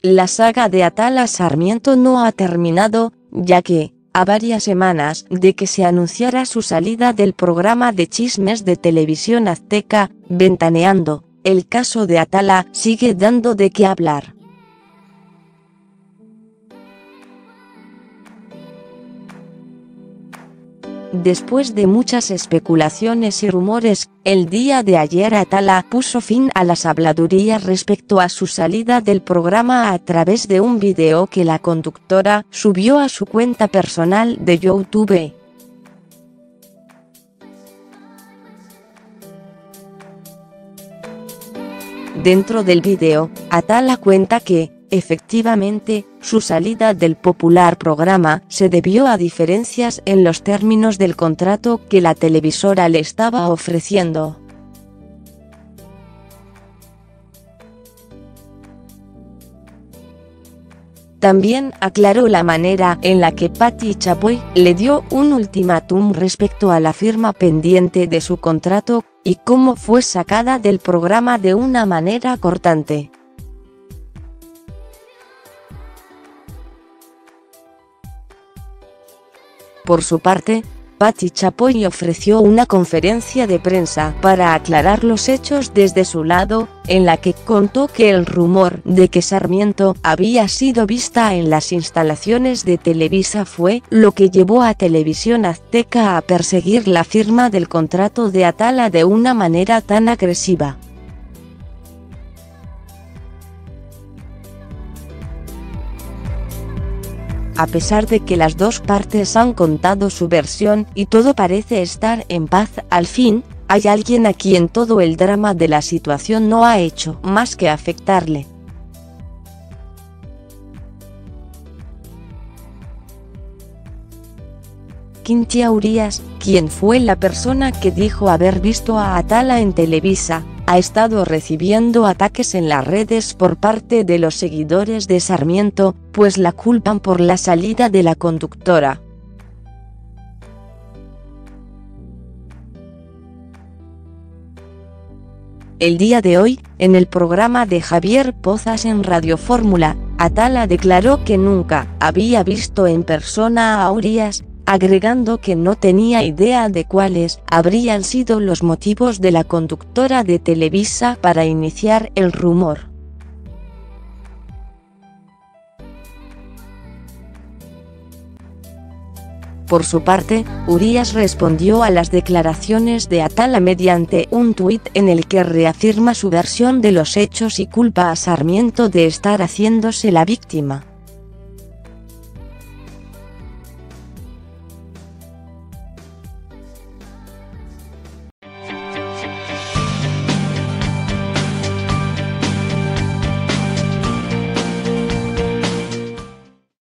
la saga de Atala Sarmiento no ha terminado, ya que, a varias semanas de que se anunciara su salida del programa de chismes de Televisión Azteca, Ventaneando, el caso de Atala sigue dando de qué hablar. Después de muchas especulaciones y rumores, el día de ayer Atala puso fin a las habladurías respecto a su salida del programa a través de un video que la conductora subió a su cuenta personal de YouTube. Dentro del video, Atala cuenta que, efectivamente, su salida del popular programa se debió a diferencias en los términos del contrato que la televisora le estaba ofreciendo. También aclaró la manera en la que Patti Chapoy le dio un ultimátum respecto a la firma pendiente de su contrato, y cómo fue sacada del programa de una manera cortante. Por su parte, Patti Chapoy ofreció una conferencia de prensa para aclarar los hechos desde su lado, en la que contó que el rumor de que Sarmiento había sido vista en las instalaciones de Televisa fue lo que llevó a Televisión Azteca a perseguir la firma del contrato de Atala de una manera tan agresiva. A pesar de que las dos partes han contado su versión y todo parece estar en paz al fin, hay alguien a quien todo el drama de la situación no ha hecho más que afectarle. Quintia Urías, quien fue la persona que dijo haber visto a Atala en Televisa, ha estado recibiendo ataques en las redes por parte de los seguidores de Sarmiento, pues la culpan por la salida de la conductora. El día de hoy, en el programa de Javier Pozas en Radio Fórmula, Atala declaró que nunca había visto en persona a Urías, agregando que no tenía idea de cuáles habrían sido los motivos de la conductora de Televisa para iniciar el rumor. Por su parte, Urías respondió a las declaraciones de Atala mediante un tuit en el que reafirma su versión de los hechos y culpa a Sarmiento de estar haciéndose la víctima.